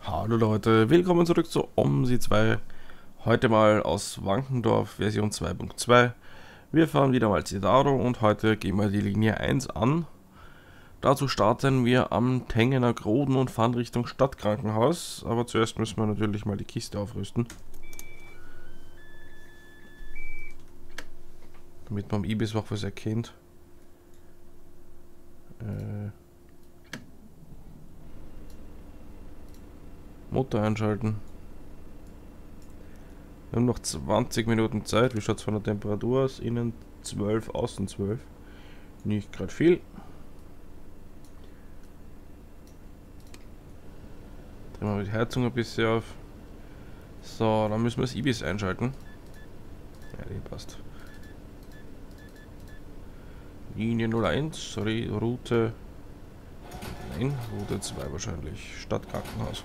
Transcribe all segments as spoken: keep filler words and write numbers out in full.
Hallo Leute, willkommen zurück zu OMSI zwei. Heute mal aus Wankendorf Version zwei Punkt zwei. Wir fahren wieder mal Cedaro und heute gehen wir die Linie eins an. Dazu starten wir am Tengener Groden und fahren Richtung Stadtkrankenhaus. Aber zuerst müssen wir natürlich mal die Kiste aufrüsten. Damit man am Ibis auch was erkennt. Äh Motor einschalten. Wir haben noch zwanzig Minuten Zeit. Wie schaut es von der Temperatur aus? Innen zwölf, außen zwölf. Nicht gerade viel. Drehen wir die Heizung ein bisschen auf. So, dann müssen wir das Ibis einschalten. Ja, die passt. Linie null eins, sorry, Route. Nein, Route zwei wahrscheinlich. Stadtkrankenhaus.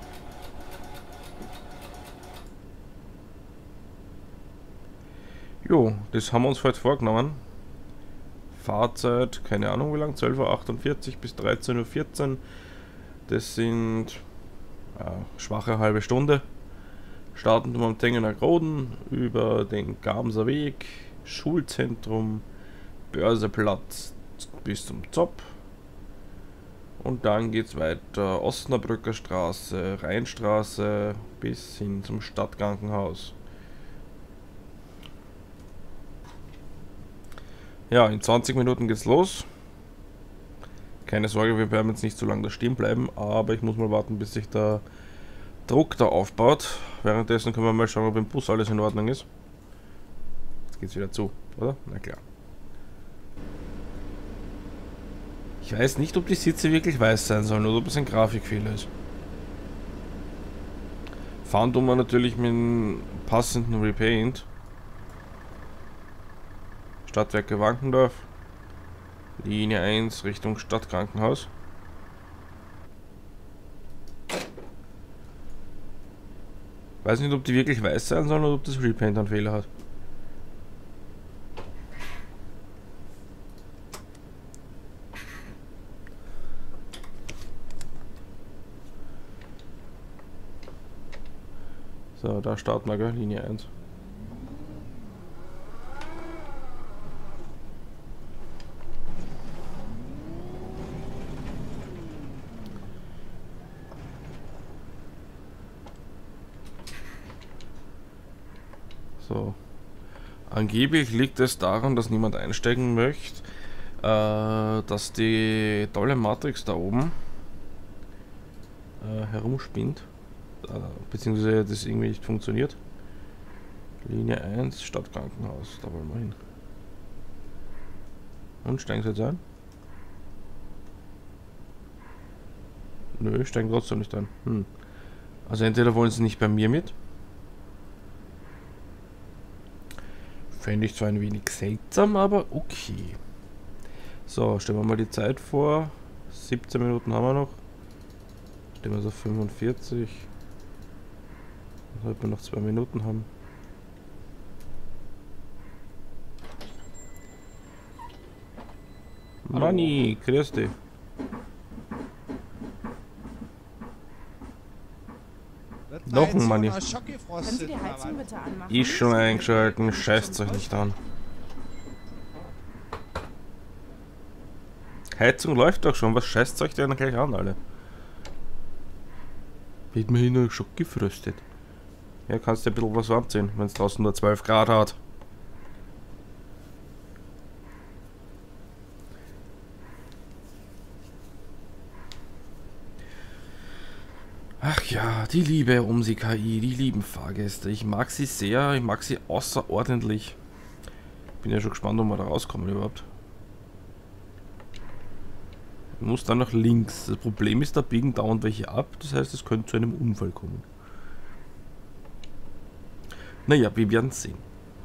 Jo, das haben wir uns heute vorgenommen. Fahrzeit, keine Ahnung wie lang, zwölf Uhr achtundvierzig bis dreizehn Uhr vierzehn. Das sind äh, schwache halbe Stunde. Starten wir am Tengener Groden über den Gamser Weg, Schulzentrum, Börseplatz bis zum Zopp. Und dann geht es weiter Osnabrücker Straße, Rheinstraße bis hin zum Stadtkrankenhaus. Ja, in zwanzig Minuten geht's los. Keine Sorge, wir werden jetzt nicht so lange da stehen bleiben, aber ich muss mal warten, bis sich der Druck da aufbaut. Währenddessen können wir mal schauen, ob im Bus alles in Ordnung ist. Jetzt geht's wieder zu, oder? Na klar. Ich weiß nicht, ob die Sitze wirklich weiß sein sollen oder ob es ein Grafikfehler ist. Fahren tun wir natürlich mit einem passenden Repaint. Stadtwerke Wankendorf, Linie eins Richtung Stadtkrankenhaus. Weiß nicht, ob die wirklich weiß sein sollen oder ob das Repaint einen Fehler hat. So, da starten wir, gell? Linie eins. So. Angeblich liegt es daran, dass niemand einsteigen möchte, äh, dass die tolle Matrix da oben äh, herumspinnt, äh, beziehungsweise das irgendwie nicht funktioniert. Linie eins, Stadtkrankenhaus, da wollen wir hin. Und steigen Sie jetzt ein? Nö, steigen trotzdem nicht ein. Hm. Also entweder wollen Sie nicht bei mir mit. Fände ich zwar ein wenig seltsam, aber okay. So, stellen wir mal die Zeit vor. siebzehn Minuten haben wir noch. Stellen wir so fünfundvierzig. Dann sollten wir noch zwei Minuten haben. Manni, grüß dich. Noch ein Manni. Können Sie die Heizung bitte anmachen? Ist schon eingeschalten, scheißt euch nicht an. Heizung läuft doch schon, was scheißt euch denn gleich an, alle? Wird mir hier nur Schock gefröstet. Ja, kannst du ein bisschen was anziehen, wenn es draußen nur zwölf Grad hat. Ach ja, die liebe OMSI K I, die lieben Fahrgäste. Ich mag sie sehr, ich mag sie außerordentlich. Bin ja schon gespannt, ob wir da rauskommen überhaupt. Ich muss dann nach links. Das Problem ist, da biegen dauernd welche ab. Das heißt, es könnte zu einem Unfall kommen. Naja, wir werden sehen.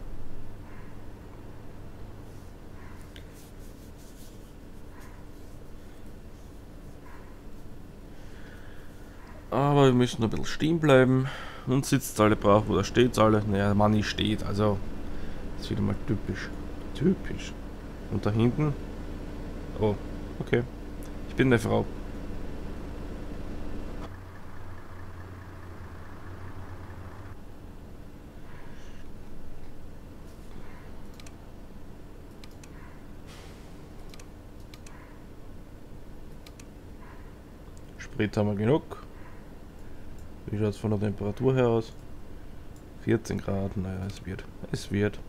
Aber wir müssen ein bisschen stehen bleiben. Und sitzt alle brav oder steht alle. Naja, Manni steht, also das ist wieder mal typisch. Typisch. Und da hinten. Oh, okay. Ich bin eine Frau. Sprit haben wir genug. Wie schaut es von der Temperatur her aus? vierzehn Grad, naja, es wird. Es wird.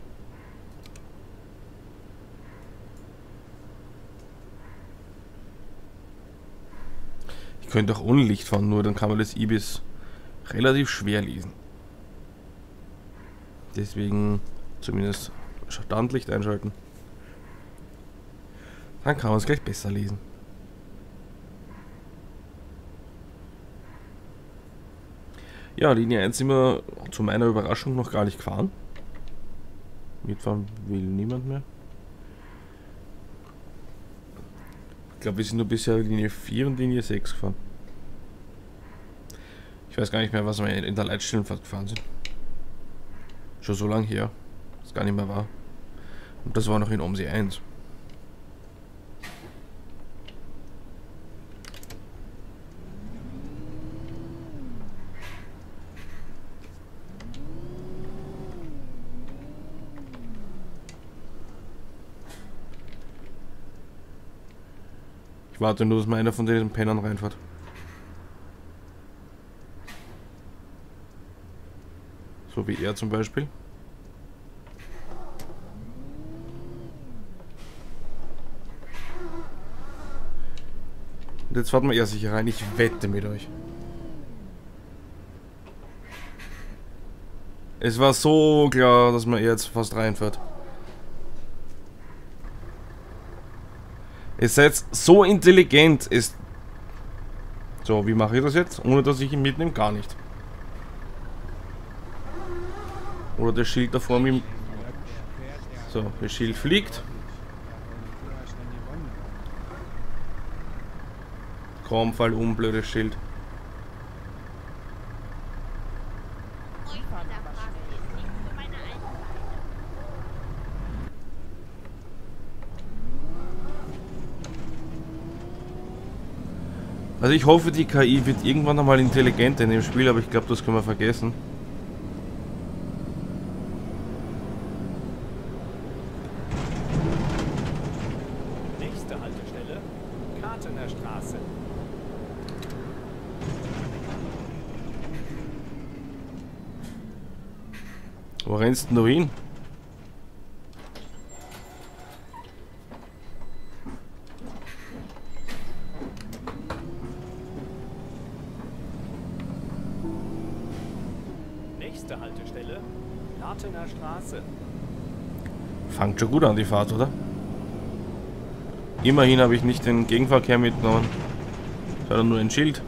Ich könnte auch ohne Licht fahren, nur dann kann man das Ibis relativ schwer lesen. Deswegen zumindest Standlicht einschalten. Dann kann man es gleich besser lesen. Ja, Linie eins sind wir zu meiner Überraschung noch gar nicht gefahren. Mitfahren will niemand mehr. Ich glaube, wir sind nur bisher Linie vier und Linie sechs gefahren. Ich weiß gar nicht mehr, was wir in der Leitstellenfahrt gefahren sind. Schon so lange her. Das gar nicht mehr war. Und das war noch in OMSI eins. Ich warte nur, dass mal einer von diesen Pennern reinfährt. So wie er zum Beispiel. Und jetzt fährt man eher sicher rein. Ich wette mit euch. Es war so klar, dass man jetzt fast reinfährt. Ihr seid so intelligent. Ist so, wie mache ich das jetzt? Ohne dass ich ihn mitnehme? Gar nicht. Oder das Schild da vor mir. So, das Schild fliegt. Komm, fall um, blödes Schild. Also ich hoffe, die K I wird irgendwann einmal intelligenter in dem Spiel, aber ich glaube, das können wir vergessen. Nächste Haltestelle, Kartener Straße. Wo rennst du hin? Nächste Haltestelle, Kartener Straße. Fangt schon gut an die Fahrt, oder? Immerhin habe ich nicht den Gegenverkehr mitgenommen, sondern nur ein Schild.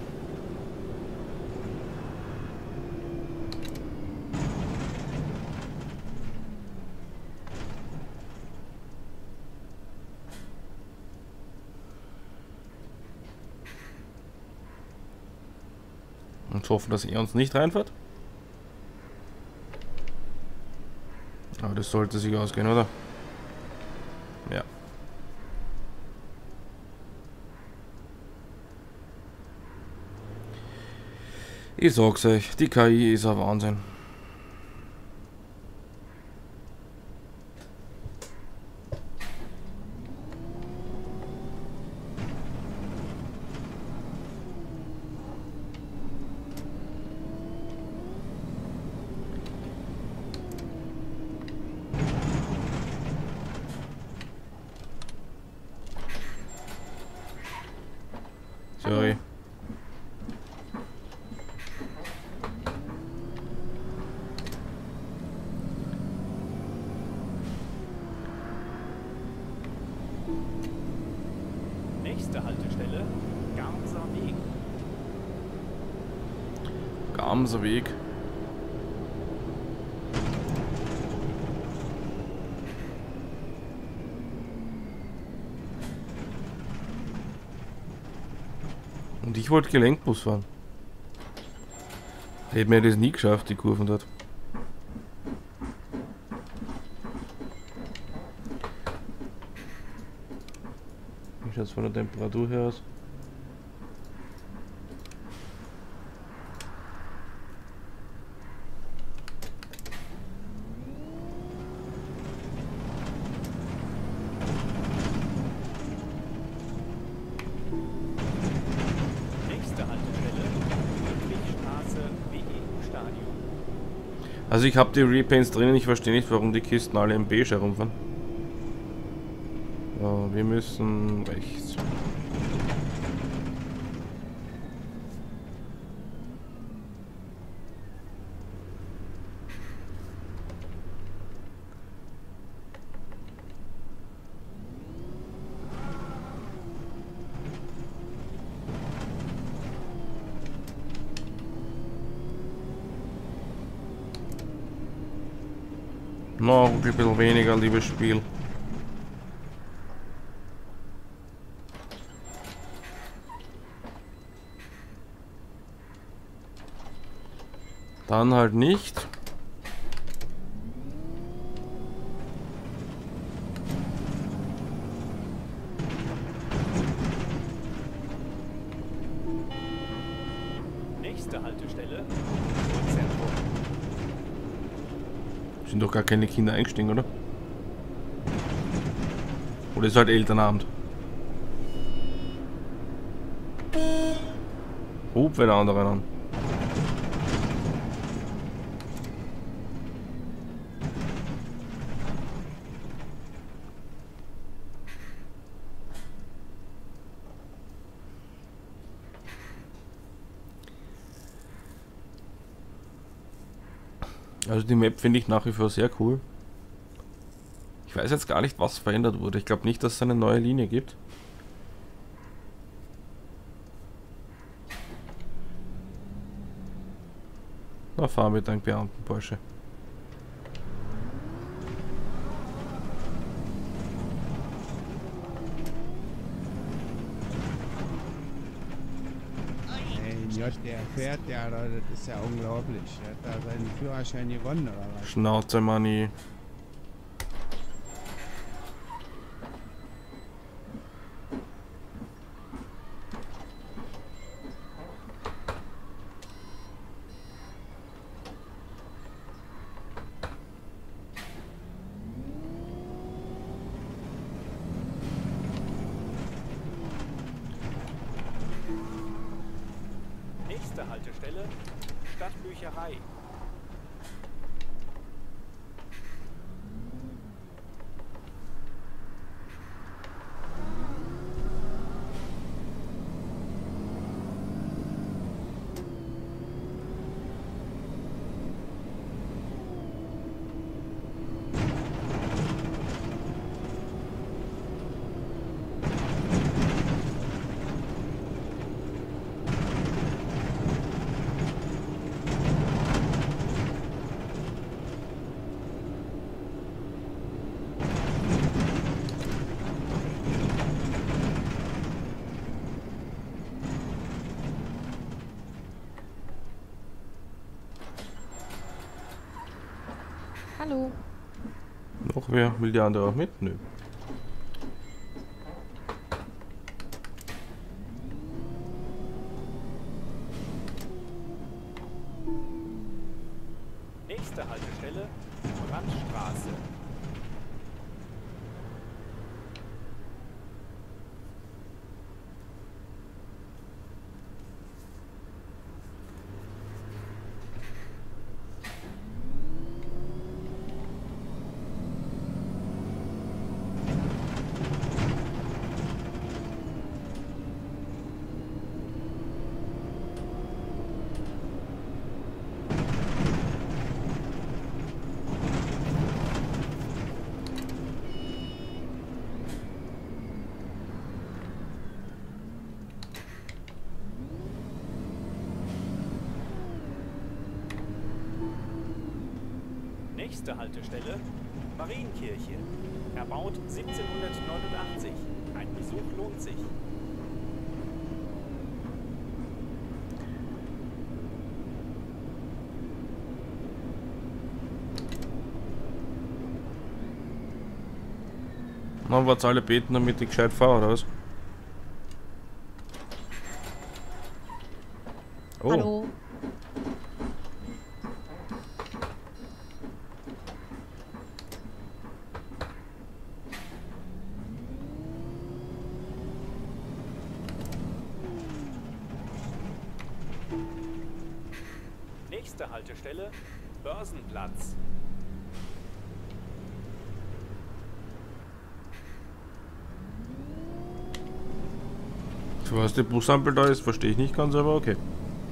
Und hoffen, dass er uns nicht reinfährt. Aber das sollte sich ausgehen, oder? Ja. Ich sag's euch, die K I ist ein Wahnsinn. Sorry. Nächste Haltestelle, Garmser Weg. Garmser Weg. Und ich wollte Gelenkbus fahren. Hätte mir das nie geschafft, die Kurven dort. Wie schaut es von der Temperatur her aus? Nächste Haltestelle. Also ich habe die Repaints drinnen, ich verstehe nicht, warum die Kisten alle im Beige herumfahren. Ja, wir müssen rechts. Noch ein bisschen weniger, liebes Spiel. Dann halt nicht. Nächste Haltestelle, Zentrum. Sind doch gar keine Kinder eingestiegen, oder? Oder ist halt Elternabend? Hub wenn andere an. Also die Map finde ich nach wie vor sehr cool. Ich weiß jetzt gar nicht, was verändert wurde. Ich glaube nicht, dass es eine neue Linie gibt. Na, fahren wir mit einem Beamten Porsche. Ja, der fährt ja, das ist ja unglaublich. Der hat da seinen Führerschein gewonnen, oder was? Schnauze, Manni. Nächste Haltestelle, Stadtbücherei. Hallo. Noch wer? Will die andere auch mit? Nö. Nächste Haltestelle, Brandstraße. Nächste Haltestelle, Marienkirche. Erbaut siebzehnhundertneunundachtzig. Ein Besuch lohnt sich. Na, wart's alle beten, damit ich gescheit fahre, oder was? Oh. Hallo. Nächste Haltestelle, Börsenplatz. Für was die Busampel da ist, verstehe ich nicht ganz, aber okay.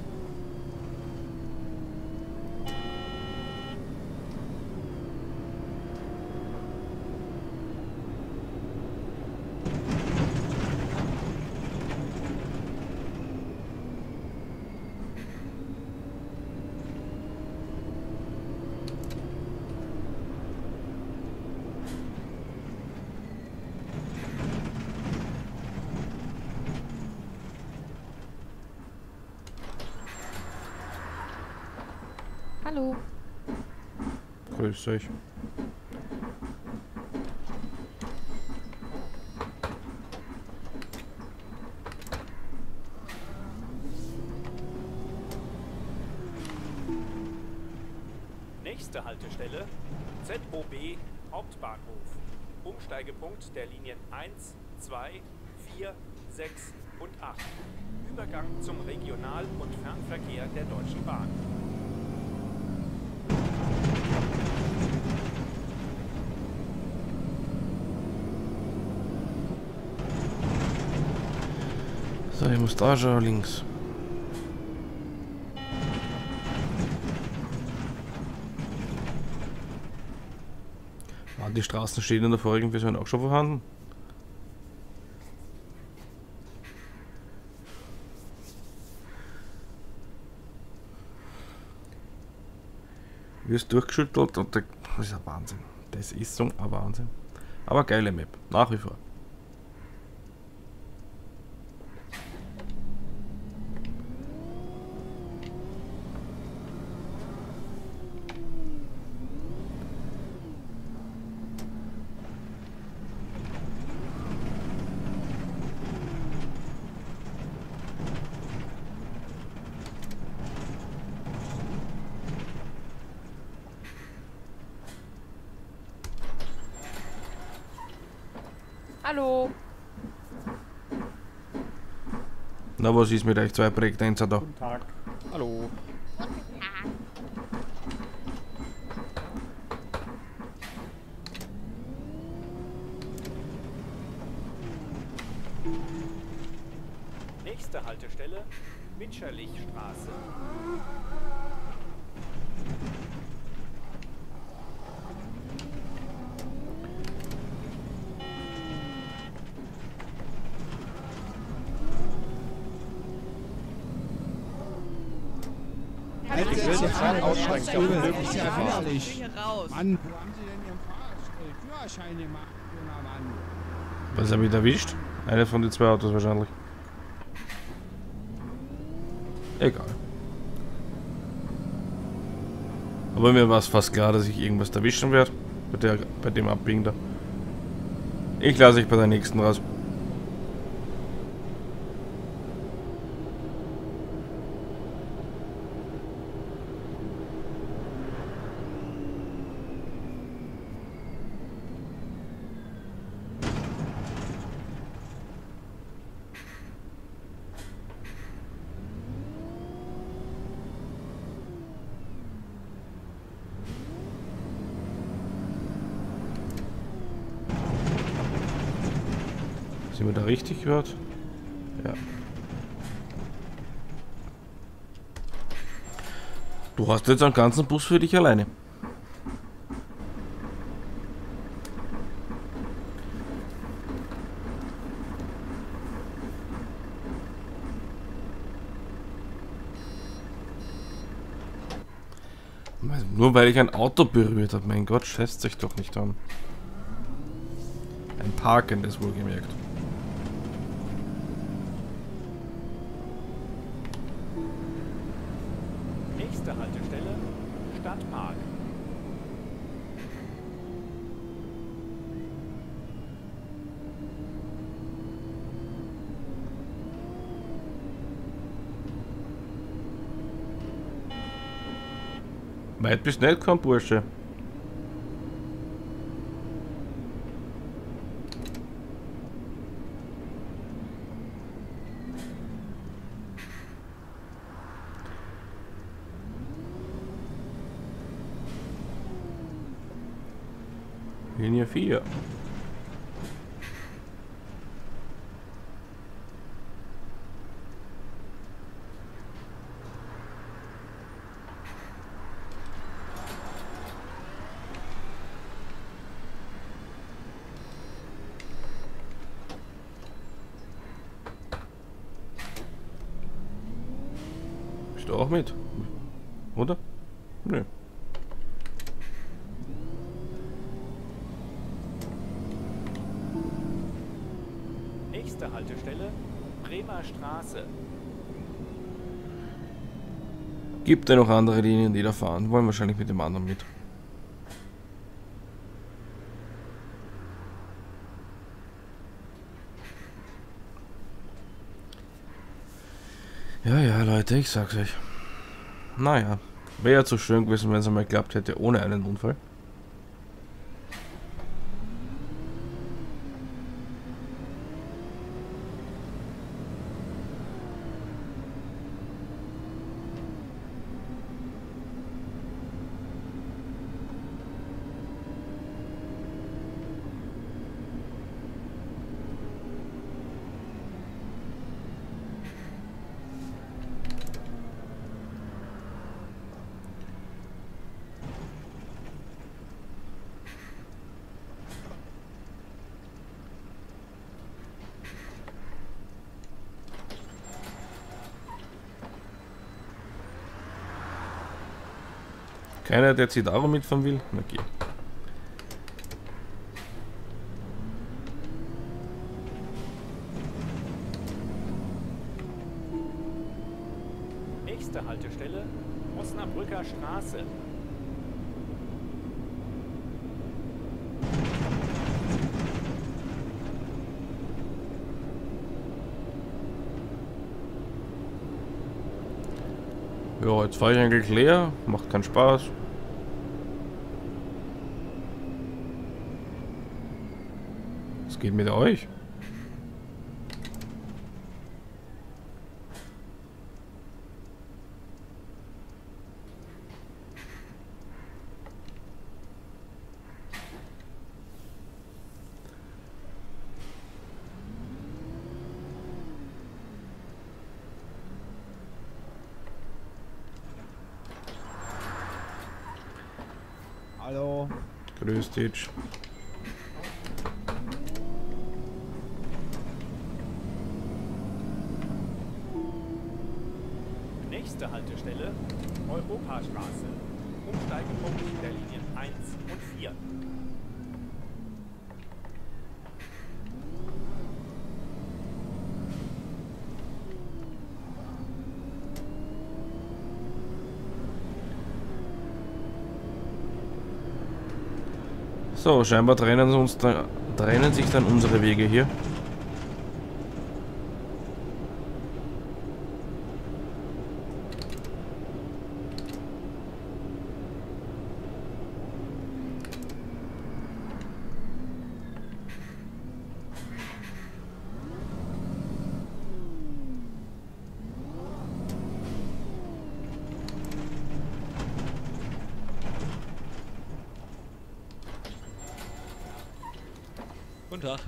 Hallo. Grüß euch. Nächste Haltestelle Z O B Hauptbahnhof. Umsteigepunkt der Linien eins, zwei, vier, sechs und acht. Übergang zum Regional- und Fernverkehr der Deutschen Bahn. So, ich muss da schon links. Waren die Straßenschilder in der vorigen Version auch schon vorhanden? Wirst durchgeschüttelt und der, das ist ein Wahnsinn. Das ist so ein Wahnsinn. Aber geile Map, nach wie vor. Hallo. Na, was ist mit euch zwei Projekteinser da? Guten Tag. Hallo. Nächste Haltestelle Mitscherlichstraße. Jetzt will ist sofort ja aussteigen, das ich will ist wirklich ja fahren. widerlich. Mann, wo haben Sie denn Ihren Fahr- äh, Führerschein gemacht, junger Mann? Was habe ich erwischt? Eine von den zwei Autos wahrscheinlich. Egal. Aber mir war es fast klar, dass ich irgendwas erwischen werde. Bei, der, bei dem Abbiegen da. Ich lasse euch bei der nächsten raus. Sind wir da richtig gehört? Ja. Du hast jetzt einen ganzen Bus für dich alleine. Nur weil ich ein Auto berührt habe, mein Gott, scheißt sich doch nicht an. Ein parkendes wohlgemerkt. Nächste Haltestelle Stadtpark. Weit bist nicht gekommen, Bursche. Linie vier. Bist du auch mit? Oder? Nö. Nächste Haltestelle, Bremer Straße. Gibt ja noch andere Linien, die da fahren. Wollen wahrscheinlich mit dem anderen mit. Ja, ja, Leute, ich sag's euch. Naja, wäre ja zu schön gewesen, wenn es einmal geklappt hätte, ohne einen Unfall. Keiner, der Citaro mitfahren will? Na geh. Nächste Haltestelle, Osnabrücker Straße. Ja, jetzt fahre ich eigentlich leer, macht keinen Spaß. Was geht mit euch? Hallo. Grüß dich. Nächste Haltestelle, Europastraße. Umsteigepunkt der Linien eins und vier. So, scheinbar trennen, uns da, trennen sich dann unsere Wege hier. Guten Tag.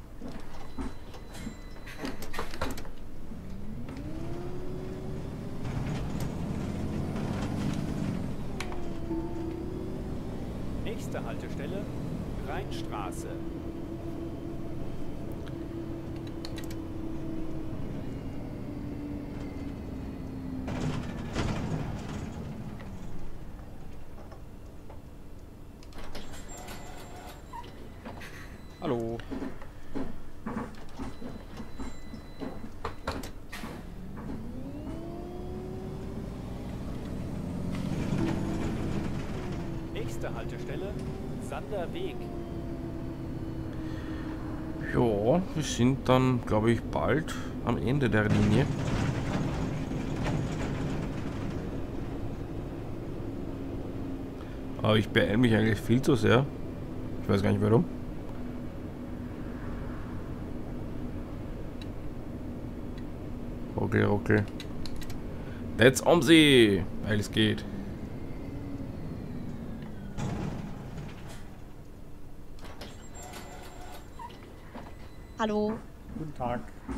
Nächste Haltestelle, Rheinstraße. Hallo. Nächste Haltestelle, Sanderweg. Ja, wir sind dann, glaube ich, bald am Ende der Linie. Aber ich beeile mich eigentlich viel zu sehr. Ich weiß gar nicht warum. Ruckel, ruckel. That's um sie, weil es geht. Hallo. Guten Tag.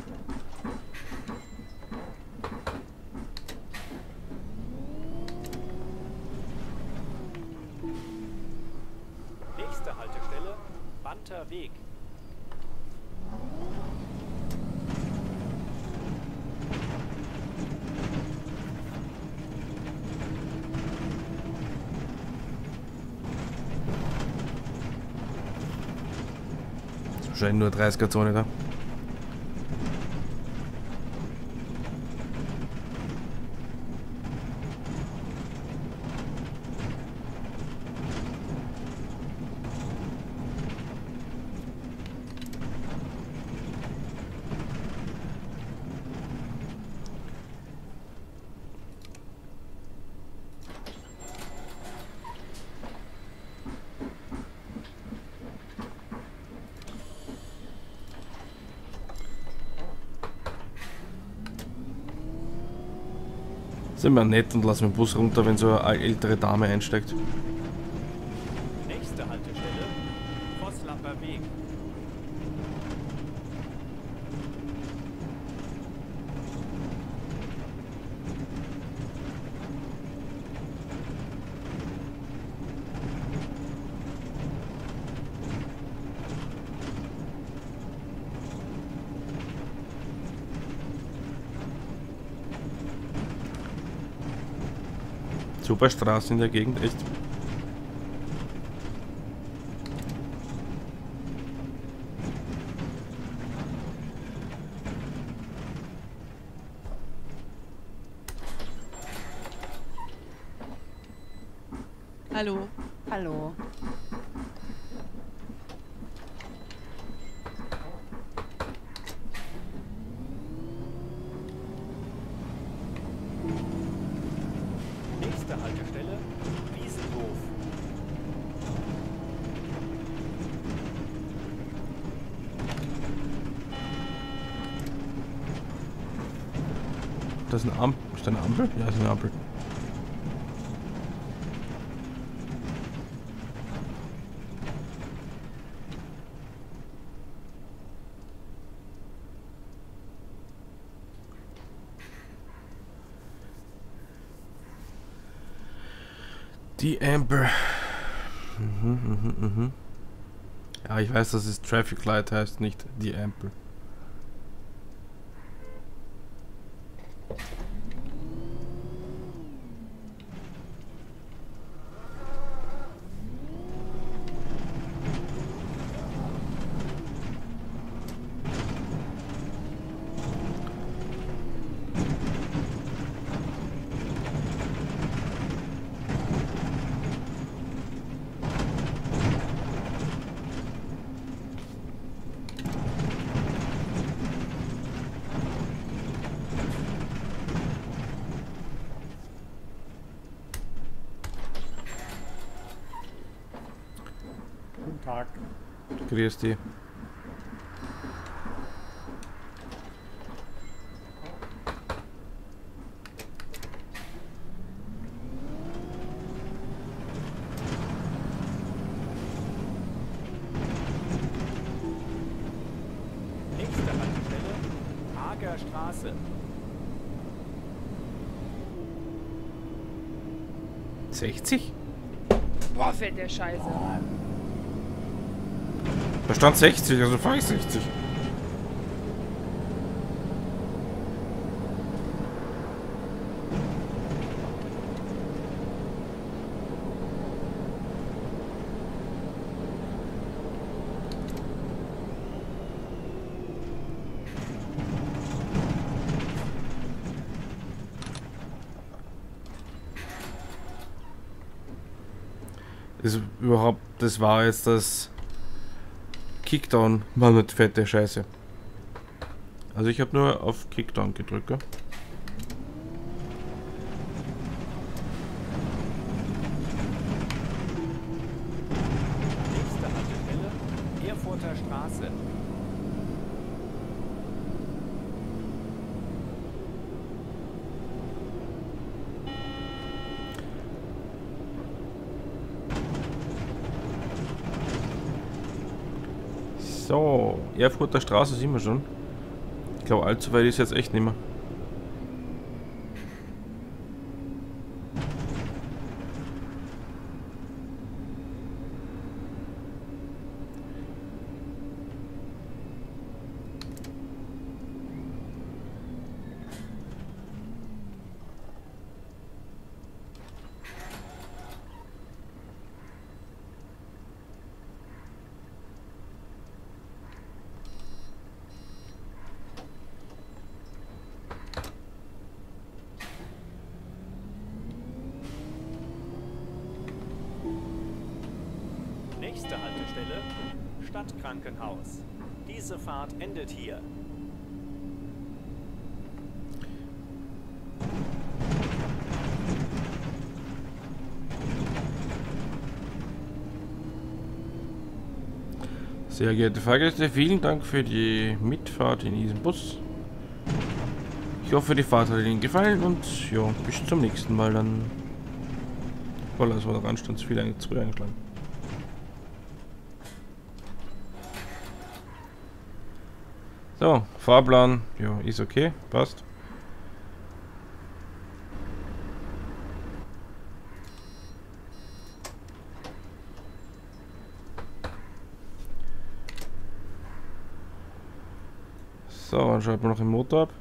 Nächste Haltestelle, Banter Weg. Wahrscheinlich nur dreißiger-Zone da. Sind wir nett und lassen den Bus runter, wenn so eine ältere Dame einsteigt. Nächste Haltestelle, Vosslamper Weg. Super Straße in der Gegend, echt. Hallo. Hallo. Nächste Haltestelle, Wiesenhof. Das ist eine Ampel. Ist das eine Ampel? Ja, das ist eine Ampel. Die Amber. Mhm, mhm, mhm. Ja, ich weiß, dass es Traffic Light heißt, nicht die Ampel. Guten Tag. Grüß dich. Nächste Haltestelle, Hager Straße. sechzig? Boah, fällt der Scheiße. Da stand sechzig, also fahre ich sechzig. Das überhaupt, das war jetzt das Kickdown, war nicht fette Scheiße. Also ich habe nur auf Kickdown gedrückt. Gell? Nächste Haltestelle, Erfurter Straße. So, Erfurter Straße sind wir schon. Ich glaube, allzu weit ist jetzt echt nicht mehr. Nächste Haltestelle, Stadtkrankenhaus. Diese Fahrt endet hier. Sehr geehrte Fahrgäste, vielen Dank für die Mitfahrt in diesem Bus. Ich hoffe, die Fahrt hat Ihnen gefallen und ja, bis zum nächsten Mal dann. Voll, das war der Anstand zu viel eigentlich zu früh eingeschlagen. So, Fahrplan, ja, ist okay, passt. So, dann schalten wir noch den Motor ab.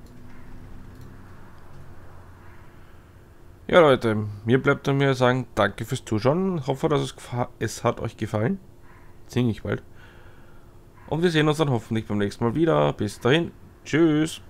Ja Leute, mir bleibt dann mir sagen, danke fürs Zuschauen. Ich hoffe, dass es, es hat euch gefallen. Ziemlich bald. Und wir sehen uns dann hoffentlich beim nächsten Mal wieder. Bis dahin. Tschüss.